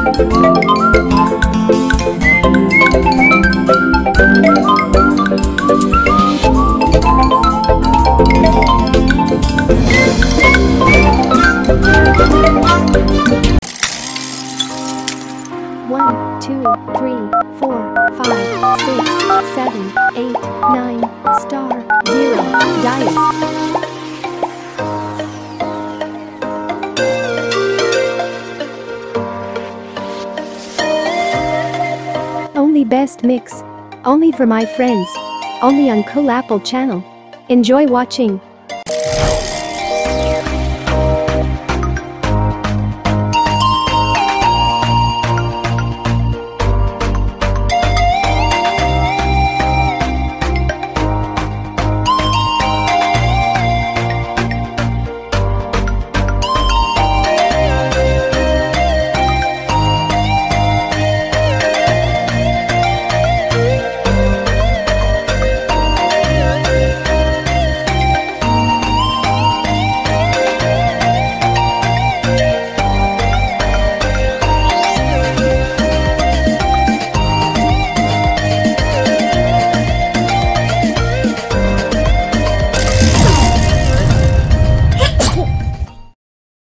One, two, three, 4, 5, 6, 7, 8, 9, star, 0, dice. Only best mix. Only for my friends. Only on Cool Apple channel. Enjoy watching.